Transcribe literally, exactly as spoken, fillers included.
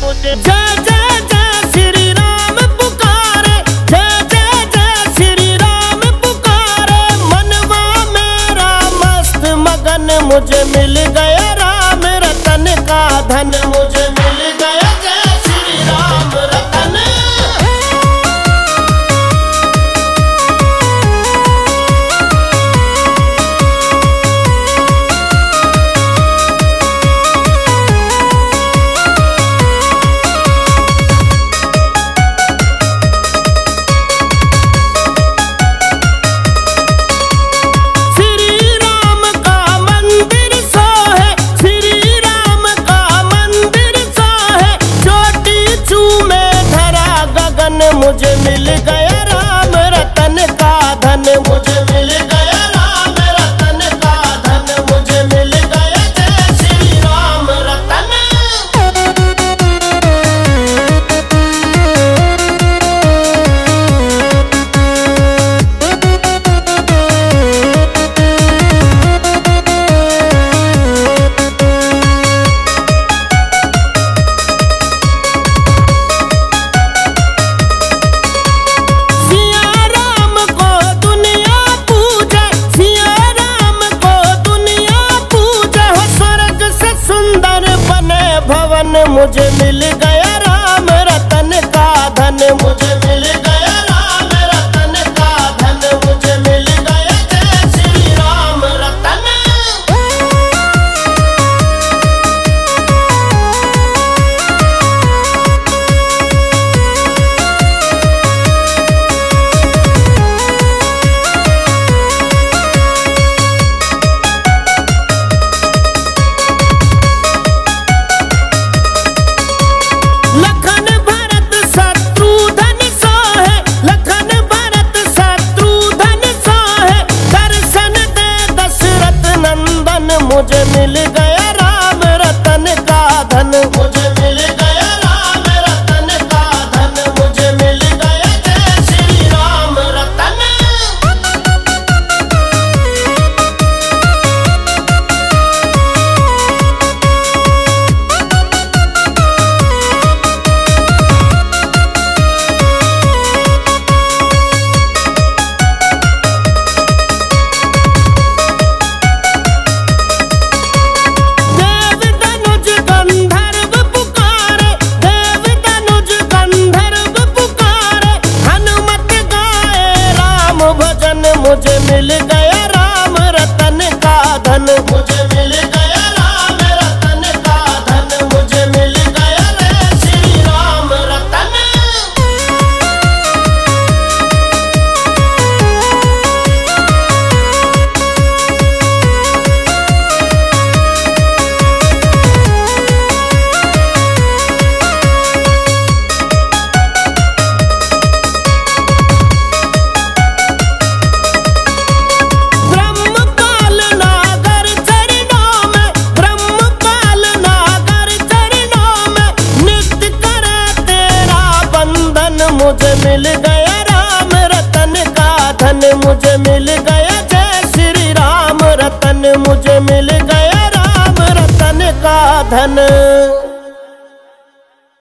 मुझे जय जय जय श्री राम पुकारे, जय जय जय श्री राम पुकारे। मनवा मेरा मस्त मगन, मुझे मिल गया राम रतन का धन, मुझे मिल गया जय श्री राम रतन। मुझे मिल गया राम रतन का धन, मुझे मिल गया राम रतन का धन, मुझे मिल गया जय श्री राम रतन। मुझे मिल गया राम रतन का धन, मुझे मिल गया राम रतन का धन, मुझे मिल गया जय श्री राम रतन। मुझे मिल गया राम रतन का धन, मुझे मिल गया राम रतन का धन, मुझे मिल गया जय श्री राम रतन। मुझे मिल गया राम रतन का धन, मुझे मिल गया राम रतन का धन, मुझे मिल गया जय श्री राम रतन। मुझे मिल गया राम रतन का धन, मुझे मिल गया जय श्री राम रतन, मुझे मिल गया राम रतन का धन।